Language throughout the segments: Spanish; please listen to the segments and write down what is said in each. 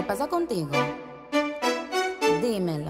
pasa contigo? Dímelo.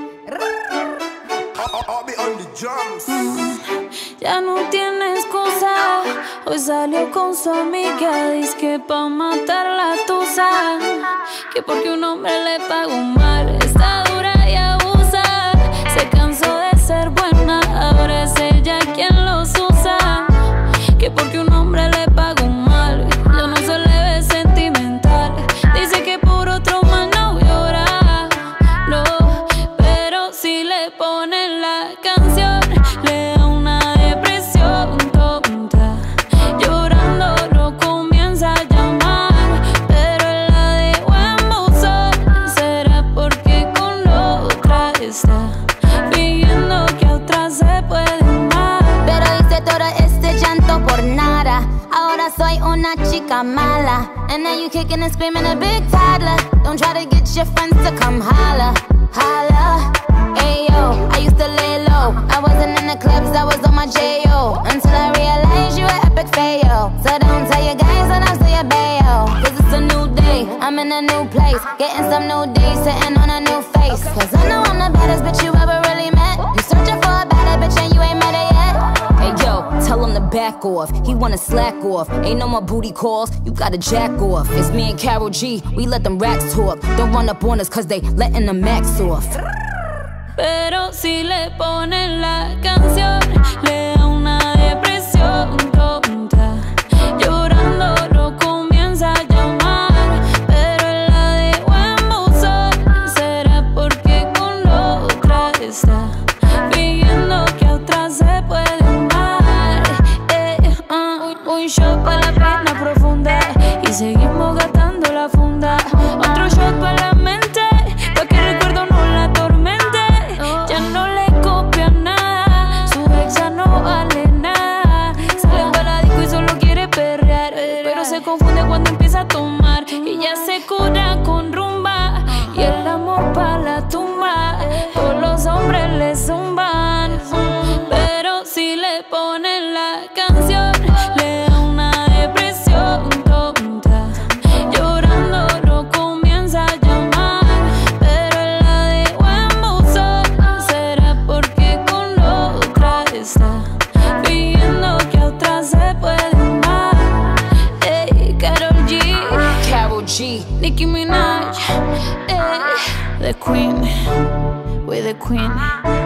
Ya no tiene excusa. Hoy salió con su amiga, dizque pa' matar la tusa. Que porque un hombre le pagó mal, está dura y abusa. Se cansó de ser buena, ahora es ella quien los usa. Que porque un hombre le pagó mal, ya no se le ve sentimental. Dice que por otro mal no llora, no, pero si le ponen la canción, le da una depresión tonta. Llorando lo comienza a llamar, pero él la dejó en buzón. ¿Será porque con otra está fingiendo que a otra se puede amar? Pero hice todo este llanto por nada. Ahora soy una chica mala. And now you kicking and screaming a big toddler. Don't try to get your friends to come holla, holla. Ayo, I used to lay low. I wasn't in the clubs, I was on my J.O. Until I realized you were epic fail. So don't tell your guys when I say a bail. Cause it's a new day, I'm in a new place. Getting some new days, sitting on a new face. Cause I know I'm the baddest bitch you ever really met. You searching for a better bitch and you ain't met her yet. Hey yo, tell him to back off. He wanna slack off. Ain't no more booty calls, you gotta jack off. It's me and Karol G, we let them racks talk. Don't run up on us cause they letting the max off. Pero si le ponen la canción, le da una depresión tonta. Llorando lo comienza a llamar, pero él la dejó en buzón. ¿Será porque con otra está fingiendo que a otra se puede amar? Un shot para la pena profunda y seguimos gastando la funda. Otro shot para la mente, pa' que el recuerdo no la atormente. Ya no le copia nada, su ex ya no vale nada. Sale para la disco y solo quiere perrear, pero se confunde cuando empieza a tomar. Y ya se cura con rumba y el amor pa' la tumba. Todos los hombres le zumban, pero si le ponen la canción, le da una depresión tonta. Llorando lo comienza a llamar, pero él la dejó en buzón. ¿Será porque con otra está fingiendo que a otra se puede amar? Ey, Karol G, Nicki Minaj, ey, the queen, we're the queen.